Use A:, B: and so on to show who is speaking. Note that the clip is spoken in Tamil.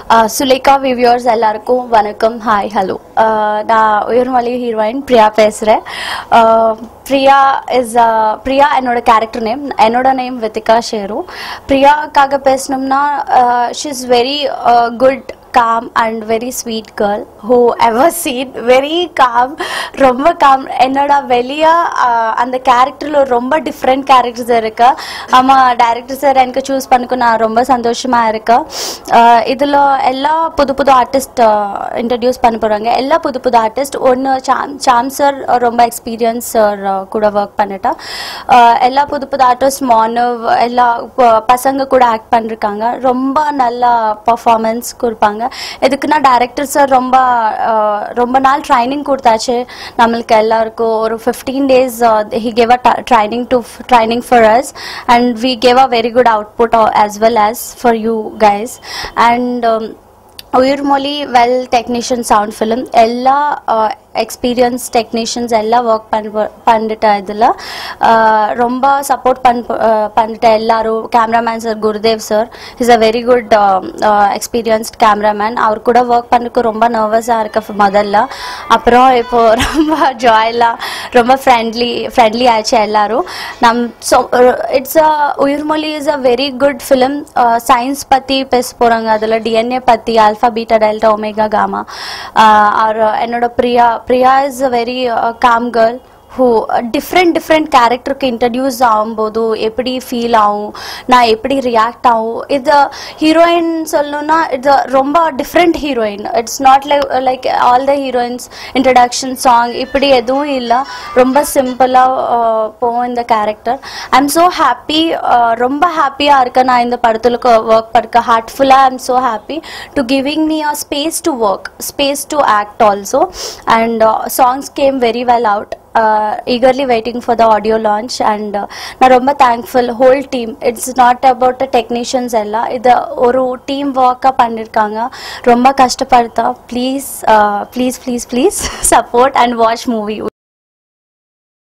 A: சுலேகா வியூவர்ஸ் எல்லாருக்கும் வணக்கம். Hi hello. நான் உயர்மொழி ஹீரோயின் பிரியா பேசுகிறேன். பிரியா என்னோட கேரக்டர் நேம். என்னோட நேம் வித்திகா ஷேரு. பிரியாக்காக பேசணும்னா she is very good, calm and very sweet girl who ever seen. Very calm, ரொம்ப calm. என்னோட வெளியா அந்த கேரக்டர்ல ரொம்ப டிஃப்ரெண்ட் கேரக்டர்ஸ் இருக்கு. ஆமா, டைரக்டர் சார் எனக்கு சூஸ் பண்ணிக்க நான் ரொம்ப சந்தோஷமா இருக்கேன். இதுல எல்லா புது புது ஆர்டிஸ்ட் இன்ட்ரடியூஸ் பண்ண போறாங்க. எல்லா புது புது ஆர்டிஸ்ட். ஒன்று சாம் சார் ரொம்ப எக்ஸ்பீரியன்ஸ் சார் கூட ஒர்க் பண்ணிட்டா. எல்லா புது புது ஆர்டிஸ்ட் மானவ் எல்லா பசங்க கூட ஆக்ட் பண்ணிருக்காங்க. ரொம்ப நல்ல பர்ஃபார்மன்ஸ் கொடுப்பாங்க. இதுக்குன்னா டைரக்டர் சார் ரொம்ப நாள் ட்ரைனிங் கொடுத்தாச்சு நம்மளுக்கு எல்லாருக்கும். ஒரு 15 days he gave a training for us, and we gave a very good output as well as for you guys. And Uyirmozhi well technician sound film எல்லா எக்ஸ்பீரியன்ஸ் டெக்னீஷியன்ஸ் எல்லாம் ஒர்க் பண்ணிட்டேன். இதில் ரொம்ப சப்போர்ட் பண்ணிட்டேன் எல்லாரும். Cameraman sir Gurudev sir is a very good experienced cameraman. அவர் கூட ஒர்க் பண்ணக்கு ரொம்ப நர்வஸாக இருக்க முதல்ல. அப்புறம் இப்போ ரொம்ப ஜாயெல்லாம் ரொம்ப ஃப்ரெண்ட்லி ஆச்சு எல்லாரும். It's Uyirmozhi is a very good film. Science பற்றி பேச போகிறாங்க. அதில் டிஎன்ஏ பற்றி, alpha beta delta omega gamma. என்னோட பிரியா is a very calm girl who different கேரக்டருக்கு இன்ட்ரடியூஸ் ஆகும்போது எப்படி ஃபீல் ஆகும், நான் எப்படி ரியாக்ட் ஆகும். இது ஹீரோயின் சொல்லணும்னா இது ரொம்ப different heroine. It's not like all the heroines introduction song இப்படி எதுவும் இல்லை. ரொம்ப சிம்பிளாக போகும் இந்த கேரக்டர். I am so happy. ரொம்ப ஹாப்பியாக இருக்கேன் நான் இந்த படத்தில் ஒர்க் பண்ணிக்க. ஹார்ட்ஃபுல்லாக I am so happy to giving me a space to work, space to act also. And songs came very well out. Eagerly waiting for the audio launch, and na romba thankful whole team. It's not about the technicians ella, idu oru team work pannirukanga. Romba kashtapadta. Please support and watch movie.